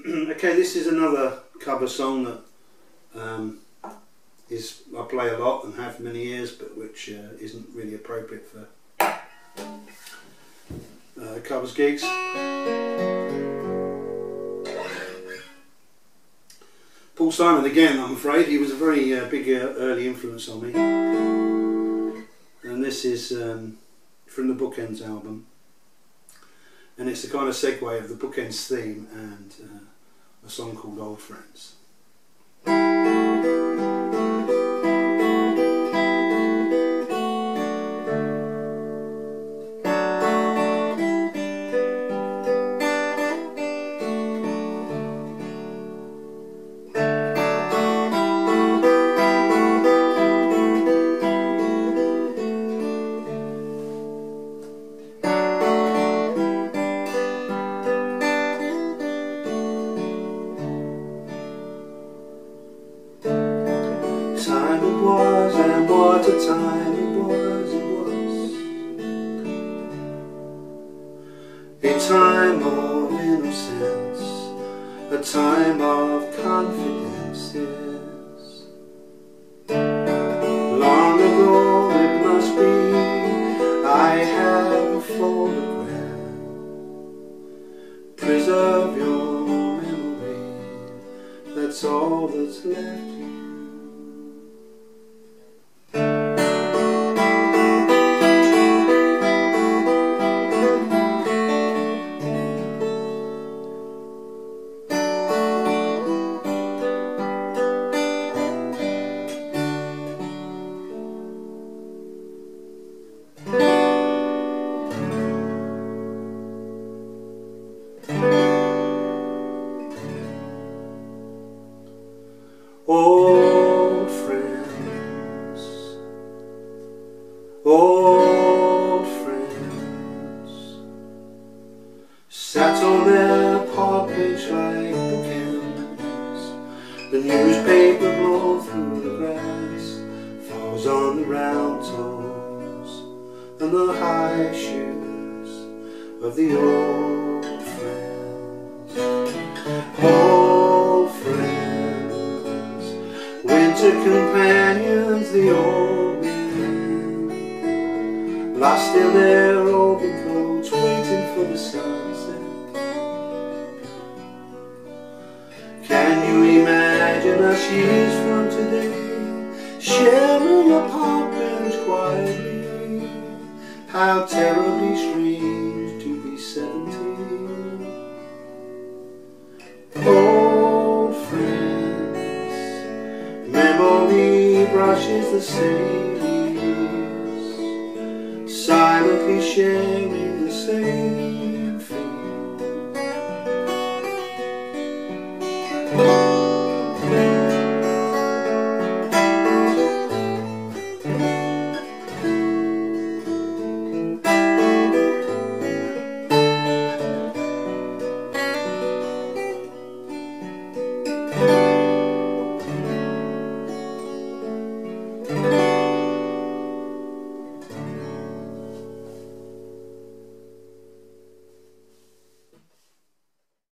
Okay, this is another cover song that I play a lot and have for many years, but which isn't really appropriate for covers gigs. Paul Simon again, I'm afraid. He was a very big early influence on me. And this is from the Bookends album. And it's a kind of segue of the Bookends theme and a song called Old Friends. Time it was, and what a time it was, a time of innocence, a time of confidences. Long ago it must be, I have a photograph. Preserve your memory, that's all that's left. Old friends, old friends, sat on their park bench like bookends. The newspaper blows through the grass, falls on the round toes and the high shoes of the old friends. Old friends, winter companions, the old men, lost in their overcoats, waiting for the sunset. Can you imagine us years from today, sharing a park bench quietly? How terribly strange to be 17. Old friends, memory brushes the same years, silently sharing the same